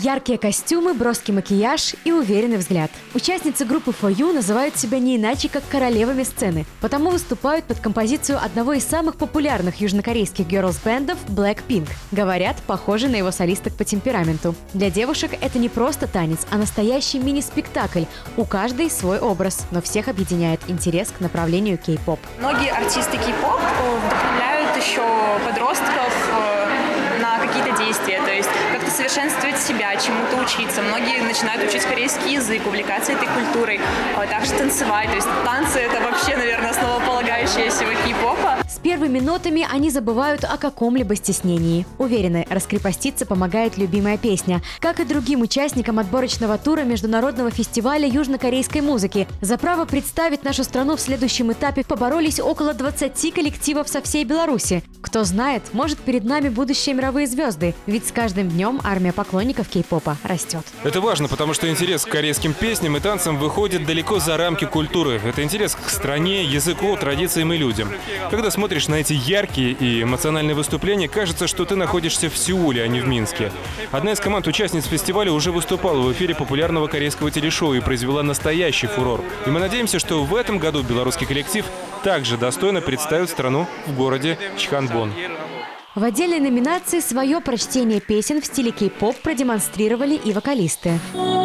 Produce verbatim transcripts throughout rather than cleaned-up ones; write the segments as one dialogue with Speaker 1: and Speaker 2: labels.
Speaker 1: Яркие костюмы, броский макияж и уверенный взгляд. Участницы группы фор ю называют себя не иначе, как королевами сцены, потому выступают под композицию одного из самых популярных южнокорейских герлс-бэндов Blackpink. Говорят, похожи на его солисток по темпераменту. Для девушек это не просто танец, а настоящий мини-спектакль. У каждой свой образ, но всех объединяет интерес к направлению кей-поп.
Speaker 2: Многие артисты кей-поп вдохновляют еще подростков на какие-то действия, то есть как-то совершенствовать себя, чему-то учиться. Многие начинают учить корейский язык, увлекаться этой культурой, также танцевать. То есть танцы — это вообще, наверное, основополагающее всего кей-попа.
Speaker 1: С первыми нотами они забывают о каком-либо стеснении. Уверены, раскрепоститься помогает любимая песня. Как и другим участникам отборочного тура международного фестиваля южнокорейской музыки. За право представить нашу страну в следующем этапе поборолись около двадцати коллективов со всей Беларуси. Кто знает, может, перед нами будущие мировые звезды. Ведь с каждым днем армия поклонников кей-попа растет.
Speaker 3: Это важно, потому что интерес к корейским песням и танцам выходит далеко за рамки культуры. Это интерес к стране, языку, традициям и людям. Когда смотришь на эти яркие и эмоциональные выступления, кажется, что ты находишься в Сеуле, а не в Минске. Одна из команд-участниц фестиваля уже выступала в эфире популярного корейского телешоу и произвела настоящий фурор. И мы надеемся, что в этом году белорусский коллектив также достойно представит страну в городе Чханвон.
Speaker 1: В отдельной номинации свое прочтение песен в стиле кей-поп продемонстрировали и вокалисты.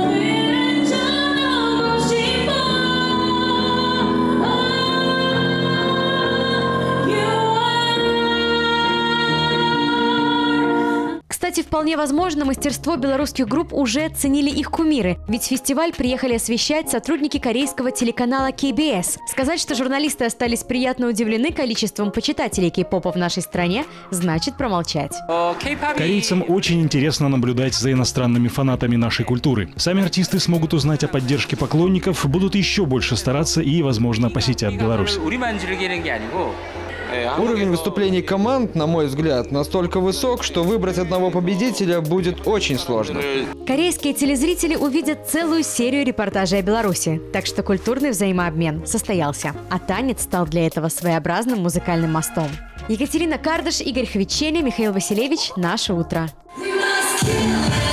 Speaker 1: Кстати, вполне возможно, мастерство белорусских групп уже оценили их кумиры. Ведь фестиваль приехали освещать сотрудники корейского телеканала кей би эс. Сказать, что журналисты остались приятно удивлены количеством почитателей кей-попа в нашей стране, значит промолчать.
Speaker 4: Корейцам очень интересно наблюдать за иностранными фанатами нашей культуры. Сами артисты смогут узнать о поддержке поклонников, будут еще больше стараться и, возможно, посетят Беларусь.
Speaker 5: Уровень выступлений команд, на мой взгляд, настолько высок, что выбрать одного победителя будет очень сложно.
Speaker 1: Корейские телезрители увидят целую серию репортажей о Беларуси, так что культурный взаимообмен состоялся. А танец стал для этого своеобразным музыкальным мостом. Екатерина Кардаш, Игорь Хвиченя, Михаил Василевич. Наше утро.